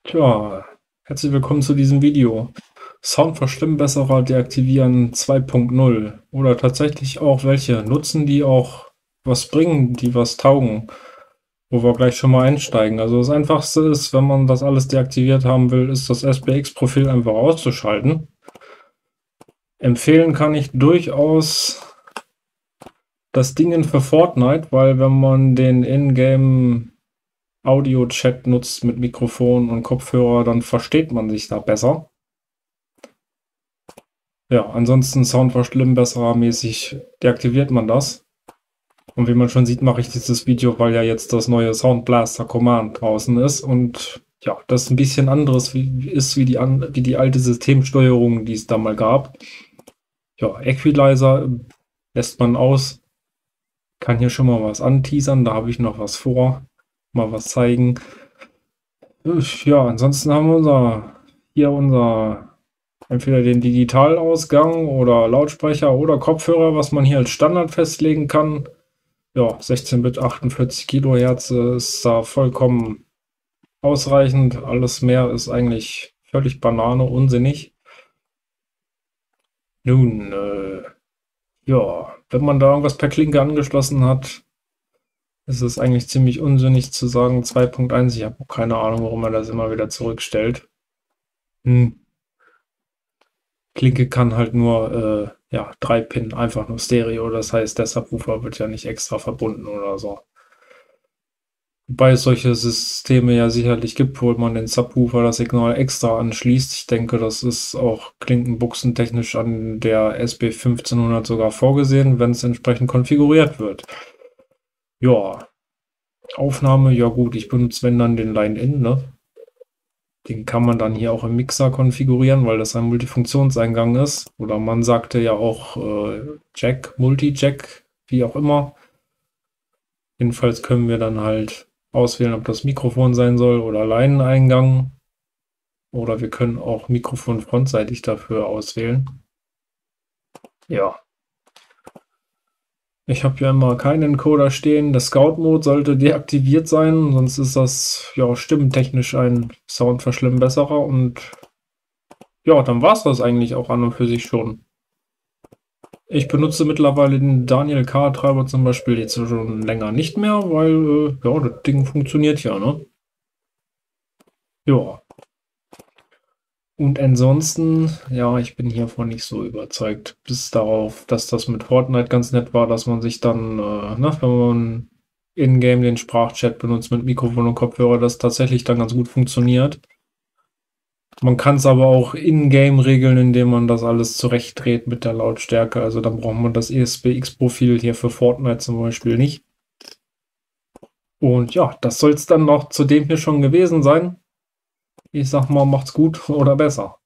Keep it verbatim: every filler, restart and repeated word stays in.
Tja, herzlich willkommen zu diesem Video. Soundverschlimmbesserer deaktivieren zwei Punkt null oder tatsächlich auch welche nutzen, die auch was bringen, die was taugen, wo wir gleich schon mal einsteigen. Also das Einfachste ist, wenn man das alles deaktiviert haben will, ist das S B X-Profil einfach auszuschalten. Empfehlen kann ich durchaus das Ding für Fortnite, weil wenn man den Ingame Audio-Chat nutzt mit Mikrofon und Kopfhörer, dann versteht man sich da besser. Ja, ansonsten Soundverschlimmbesserer mäßig deaktiviert man das. Und wie man schon sieht, mache ich dieses Video, weil ja jetzt das neue Sound Blaster Command draußen ist und ja, das ein bisschen anderes wie, ist wie die, an, wie die alte Systemsteuerung, die es da mal gab. Ja, Equalizer lässt man aus. Kann hier schon mal was anteasern, da habe ich noch was vor. Mal was zeigen. Ja, ansonsten haben wir unser, hier unser, entweder den Digitalausgang oder Lautsprecher oder Kopfhörer, was man hier als Standard festlegen kann. Ja, sechzehn Bit, achtundvierzig Kilohertz ist da vollkommen ausreichend. Alles mehr ist eigentlich völlig Banane, unsinnig. Nun, äh, ja, wenn man da irgendwas per Klinke angeschlossen hat, ist es eigentlich ziemlich unsinnig zu sagen zwei Punkt eins. Ich habe auch keine Ahnung, warum man das immer wieder zurückstellt. Hm. Klinke kann halt nur äh, ja, drei Pin, einfach nur Stereo. Das heißt, der Subwoofer wird ja nicht extra verbunden oder so. Wobei es solche Systeme ja sicherlich gibt, wo man den Subwoofer das Signal extra anschließt. Ich denke, das ist auch klinkenbuchsentechnisch an der S B fünfzehnhundert sogar vorgesehen, wenn es entsprechend konfiguriert wird. Ja, Aufnahme, ja gut, ich benutze wenn dann den Line-In, ne? Den kann man dann hier auch im Mixer konfigurieren, weil das ein Multifunktionseingang ist. Oder man sagte ja auch äh, Jack, Multi-Jack, wie auch immer. Jedenfalls können wir dann halt auswählen, ob das Mikrofon sein soll oder Leineneingang. Oder wir können auch Mikrofon frontseitig dafür auswählen. Ja. Ich habe ja immer keinen Encoder stehen. Der Scout-Mode sollte deaktiviert sein, sonst ist das ja stimmtechnisch ein Soundverschlimmbesserer. Und ja, dann war es das eigentlich auch an und für sich schon. Ich benutze mittlerweile den Daniel K-Treiber zum Beispiel jetzt schon länger nicht mehr, weil äh, ja, das Ding funktioniert ja, ne? Ja. Und ansonsten, ja, ich bin hiervon nicht so überzeugt. Bis darauf, dass das mit Fortnite ganz nett war, dass man sich dann, äh, ne, wenn man in-game den Sprachchat benutzt mit Mikrofon und Kopfhörer, das tatsächlich dann ganz gut funktioniert. Man kann es aber auch in-game regeln, indem man das alles zurechtdreht mit der Lautstärke. Also dann braucht man das E S B X-Profil hier für Fortnite zum Beispiel nicht. Und ja, das soll es dann noch zu dem hier schon gewesen sein. Ich sag mal, macht's gut oder besser.